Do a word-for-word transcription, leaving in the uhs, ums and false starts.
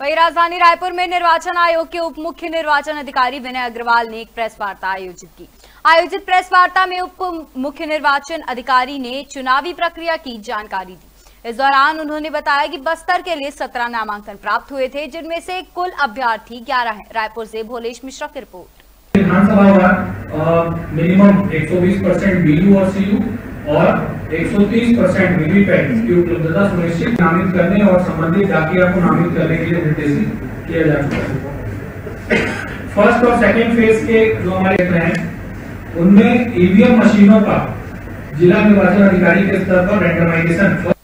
वहीं राजधानी रायपुर में निर्वाचन आयोग के उप मुख्य निर्वाचन अधिकारी विनय अग्रवाल ने एक प्रेस वार्ता आयोजित की। आयोजित प्रेस वार्ता में उप मुख्य निर्वाचन अधिकारी ने चुनावी प्रक्रिया की जानकारी दी। इस दौरान उन्होंने बताया कि बस्तर के लिए सत्रह नामांकन प्राप्त हुए थे, जिनमें से कुल अभ्यर्थी ग्यारह हैं। रायपुर से भोलेश मिश्रा की रिपोर्ट। विधानसभा होगा मिनिमम एक सौ बीस परसेंट बीयू और सीयू और एक सौ तीस परसेंट वीवीपैट की उपलब्धता सुनिश्चित नामित करने और संबंधित डाकिया को नामित करने के लिए निर्देशित किया जा चुका है। फर्स्ट और सेकंड फेज के जो हमारे हैं उनमें ईवीएम मशीनों का जिला निर्वाचन अधिकारी के स्तर पर रेंडमाइजेशन